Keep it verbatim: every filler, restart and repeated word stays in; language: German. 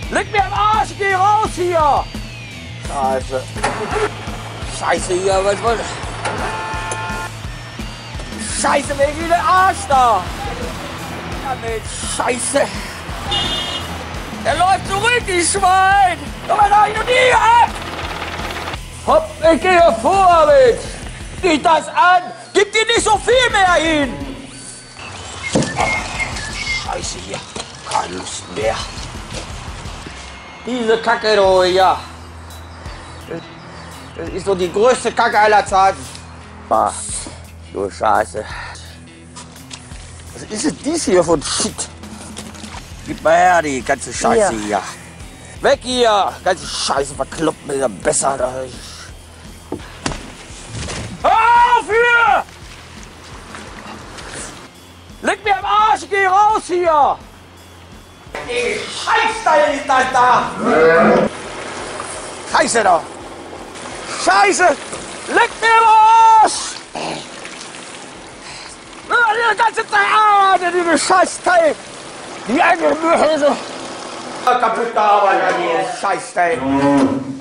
Leg mir am Arsch, geh raus hier! Scheiße. Scheiße hier, was soll... Scheiße, wegen in den Arsch da! Ja, Mensch, Scheiße! Er läuft zurück, die Schwein! Komm mal da, ich noch nie ab! Hopp, ich gehe vor, Mensch! Geh das an! Gib dir nicht so viel mehr hin! Scheiße hier, keine Lust mehr. Diese Kacke, du, ja. Das ist so die größte Kacke aller Zeiten. Ach, du Scheiße. Was ist denn dies hier für ein Shit? Gib mal her, die ganze Scheiße hier. hier. Weg hier! Ganze Scheiße verkloppt mir ja besser. Hör auf hier! Leg mir am Arsch, geh raus hier! Ey, Scheißteil ist das da! Scheiße doch! Scheiße! Leg mir am Arsch! Die ganze Zeit arbeitet, diese Scheißteil! Die eine Mühse! Kaputt gearbeitet, die Scheißteil!